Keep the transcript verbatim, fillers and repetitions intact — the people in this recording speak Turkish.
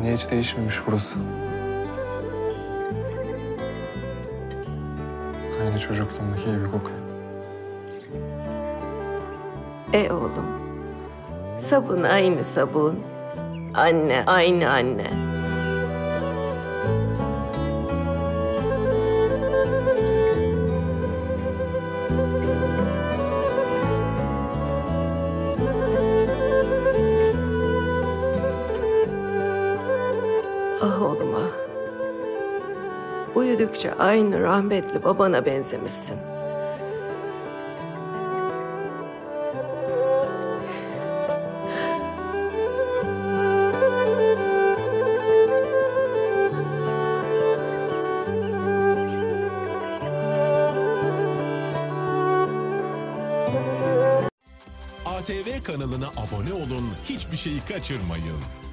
Niye hiç değişmemiş burası? Aynı çocukluğumdaki gibi kokuyor. E oğlum, sabun aynı sabun. Anne aynı anne. Ah oğlum ah. Uyudukça aynı rahmetli babana benzemişsin. A T V kanalına abone olun, hiçbir şeyi kaçırmayın.